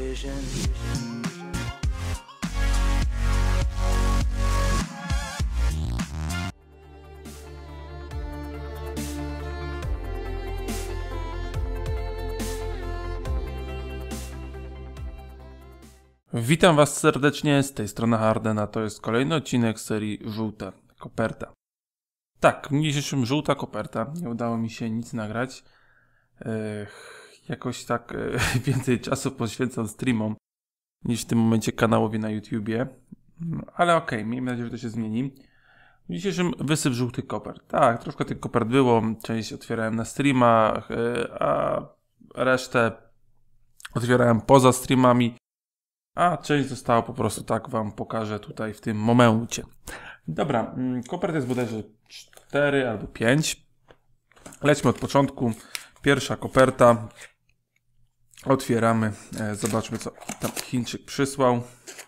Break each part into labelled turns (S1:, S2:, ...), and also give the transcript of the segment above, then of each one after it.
S1: Witam Was serdecznie, z tej strony Harden, a to jest kolejny odcinek serii Żółta Koperta. Tak, w dzisiejszym Żółta Koperta nie udało mi się nic nagrać. Jakoś tak więcej czasu poświęcam streamom niż w tym momencie kanałowi na YouTubie. Ale okej, miejmy nadzieję, że to się zmieni. W dzisiejszym wysyp żółtych kopert. Tak, troszkę tych kopert było, część otwierałem na streamach, a resztę otwierałem poza streamami. A część została po prostu, tak Wam pokażę tutaj w tym momencie. Dobra, kopert jest bodajże 4 albo 5. Lećmy od początku. Pierwsza koperta. Otwieramy. Zobaczmy, co tam Chińczyk przysłał.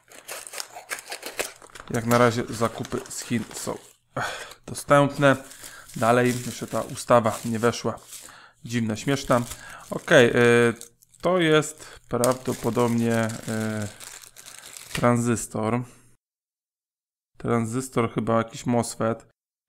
S1: Jak na razie zakupy z Chin są dostępne. Dalej, jeszcze ta ustawa nie weszła. Dziwna, śmieszna. Okej, to jest prawdopodobnie tranzystor. Tranzystor chyba jakiś MOSFET.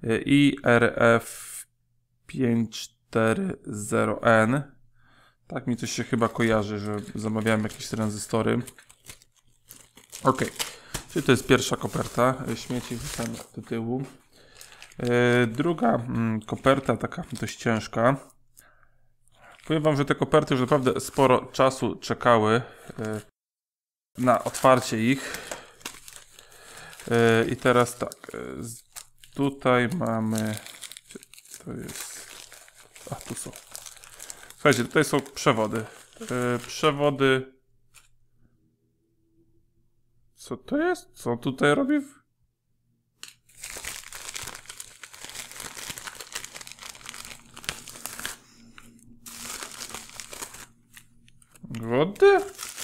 S1: IRF540N. Tak mi coś się chyba kojarzy, że zamawiałem jakieś tranzystory. Ok, czyli to jest pierwsza koperta. Śmieci wrzucamy do tyłu. Druga koperta, taka dość ciężka. Powiem Wam, że te koperty już naprawdę sporo czasu czekały na otwarcie ich. I teraz tak, tutaj mamy, to jest, tu są. Słuchajcie, tutaj są przewody. Przewody. Co to jest? Co tutaj robi? Wody?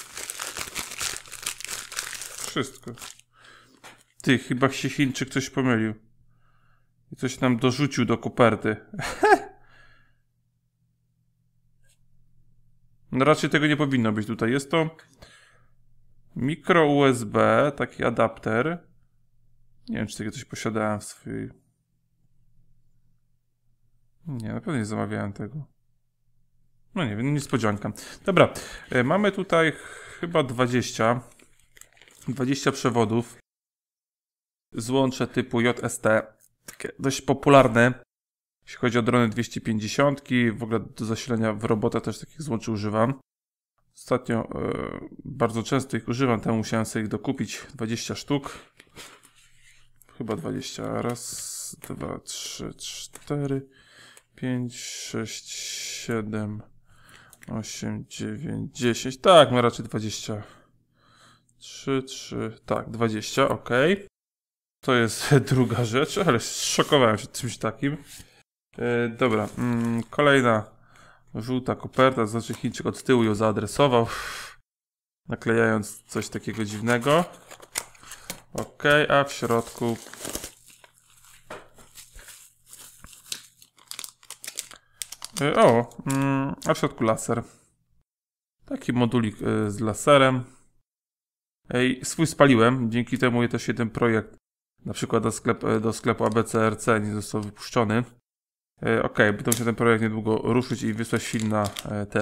S1: Wszystko. Ty, chyba się Chińczyk coś pomylił. I coś nam dorzucił do koperty. No raczej tego nie powinno być tutaj. Jest to mikro USB, taki adapter. Nie wiem, czy takie coś posiadałem w swojej... Nie, na pewno nie zamawiałem tego. No nie wiem, niespodzianka. Dobra, mamy tutaj chyba 20 przewodów. Złącze typu JST, takie dość popularne, jeśli chodzi o drony 250. W ogóle do zasilania w robotach też takich złączy używam. Ostatnio bardzo często ich używam, temu musiałem sobie ich dokupić 20 sztuk. Chyba 20. Raz, 2, 3, 4, 5, 6, 7, 8, 9, 10. Tak, no raczej 20. 3, tak, 20, ok. To jest druga rzecz, ale szokowałem się czymś takim. Dobra, kolejna żółta koperta, znaczy Chińczyk od tyłu ją zaadresował, naklejając coś takiego dziwnego. Ok, a w środku a w środku laser. Taki modulik z laserem. Swój spaliłem, dzięki temu też jeden projekt, na przykład do sklepu ABCRC, nie został wypuszczony. Ok, będę musiał ten projekt niedługo ruszyć i wysłać film na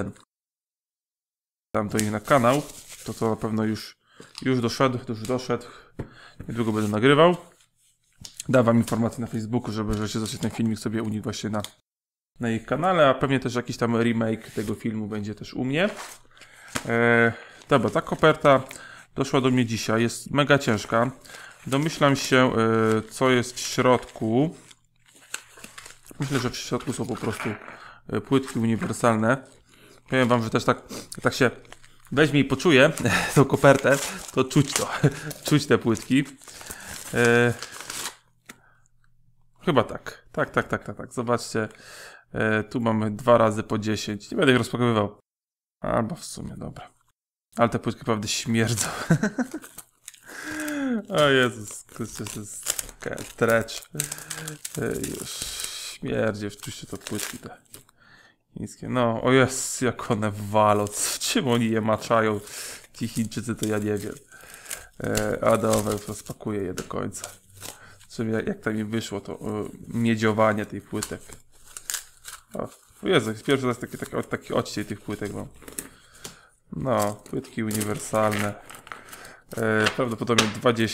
S1: tam do nich na kanał. To na pewno już doszedł. Niedługo będę nagrywał. Dam Wam informacje na Facebooku, żeby zobaczyć ten filmik sobie u nich właśnie na ich kanale, a pewnie też jakiś tam remake tego filmu będzie też u mnie. Dobra, ta koperta doszła do mnie dzisiaj, jest mega ciężka. Domyślam się, co jest w środku. Myślę, że w środku są po prostu płytki uniwersalne. Powiem Wam, że też tak się weźmie i poczuje tą kopertę, to czuć te płytki. Chyba tak. Tak. Zobaczcie, tu mamy 2 razy po 10. Nie będę ich rozpakowywał. Albo w sumie, dobra. Ale te płytki naprawdę śmierdzą. O Jezus, to jest trecz. Już śmierdzi, wczuście to płytki te chińskie. No, o jest, jak one walą. Czym oni je maczają? Ci Chińczycy to ja nie wiem. A dobra, już rozpakuję je do końca. Czym jak tam mi wyszło to miedziowanie tej płytek. O Jezu, pierwszy raz taki odcień tych płytek mam. No, płytki uniwersalne. Prawdopodobnie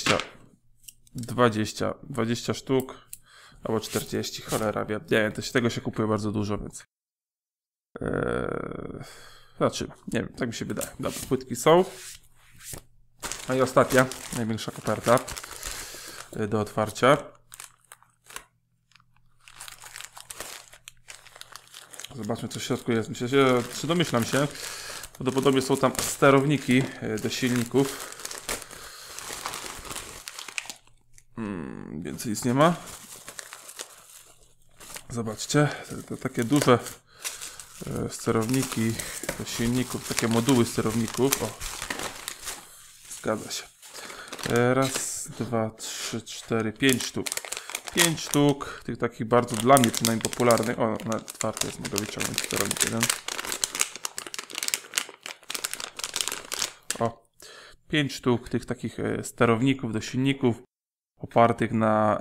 S1: 20 sztuk. Albo 40, cholera wie. Nie wiem, tego się kupuje bardzo dużo, więc... Znaczy, nie wiem, tak mi się wydaje. Dobra, płytki są. No i ostatnia, największa koperta do otwarcia. Zobaczmy, co w środku jest. Domyślam się. Prawdopodobnie są tam sterowniki do silników. Więcej nic nie ma. Zobaczcie, to takie duże sterowniki do silników, takie moduły sterowników. O, zgadza się. Raz, dwa, trzy, cztery, 5 sztuk. 5 sztuk, tych takich bardzo dla mnie przynajmniej popularnych. O, nawet otwarte jest, mogę wyciągnąć sterownik jeden. O, 5 sztuk tych takich sterowników do silników opartych na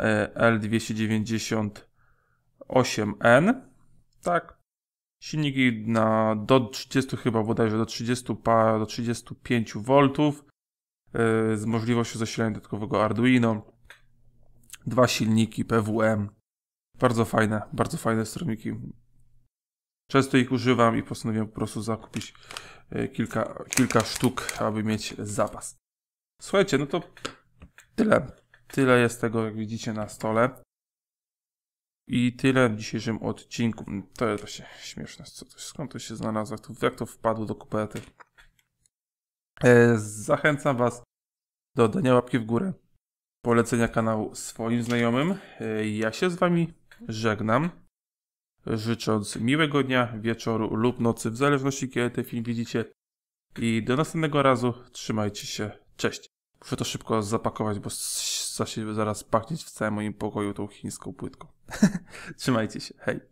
S1: L298N. Tak. Silniki do 30 chyba bodajże do 35 V z możliwością zasilania dodatkowego Arduino. 2 silniki PWM. Bardzo fajne sterowniki. Często ich używam i postanowiłem po prostu zakupić kilka sztuk, aby mieć zapas. Słuchajcie, no to tyle jest tego, jak widzicie na stole. I tyle w dzisiejszym odcinku. To się śmieszne. Skąd to się znalazło? Jak to wpadło do koperty? Zachęcam Was do dania łapki w górę, polecenia kanału swoim znajomym. Ja się z Wami żegnam, życząc miłego dnia, wieczoru lub nocy, w zależności kiedy ten film widzicie. I do następnego razu. Trzymajcie się. Cześć. Muszę to szybko zapakować, bo zaraz pachnieć w całym moim pokoju tą chińską płytką. Trzymajcie się. Hej.